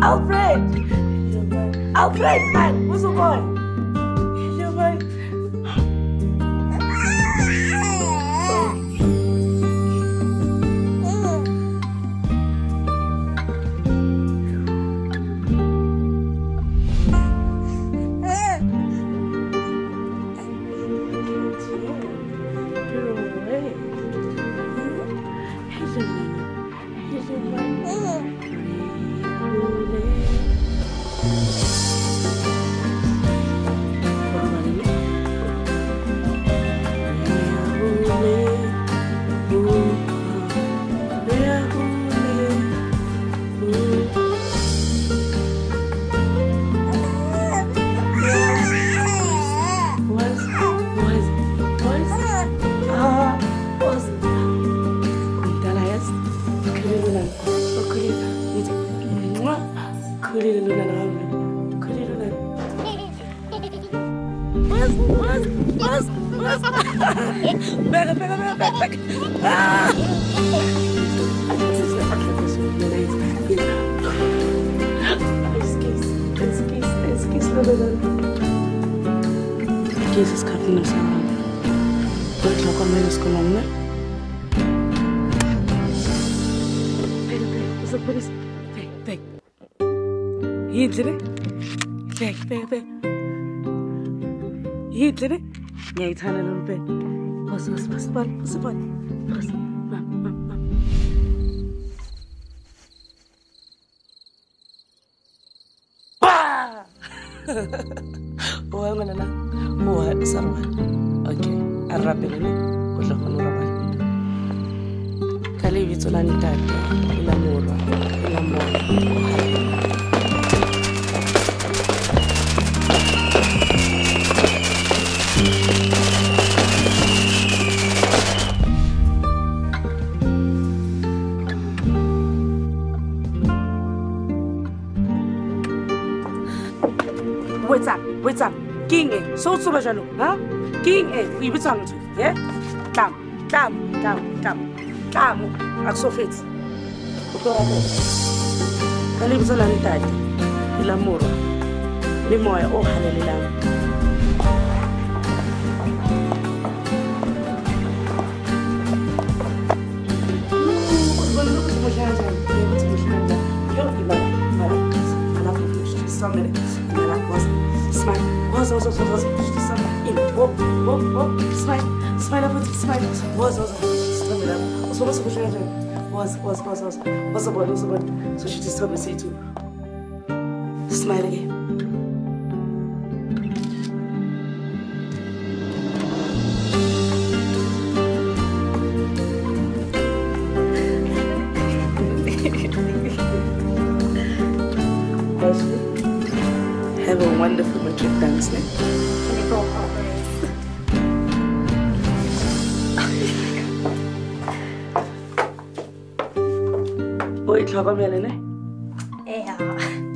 Alfred! Alfred, man! What's the boy? Jesus Cardinal Saman. Wait, look, I'm going to go on there. What's the police? Beg. He did it. Beg. He did it. Yeah, it's a little bit. What's the button? What? Sarwan. Okay. Arabelene. Wala ko nurabal. Kalibi to lang dati. Ilamura. What's up? King so subajalo, huh? King we be talking to, yeah? Come. Axofit. Kalibu sa lang dati. Ilamura. Limoya o halalilang. What's the body? So she just told me to say too. Smile again. Have a wonderful matric dance night. Can we go home? Wait, how come you're in? Yeah.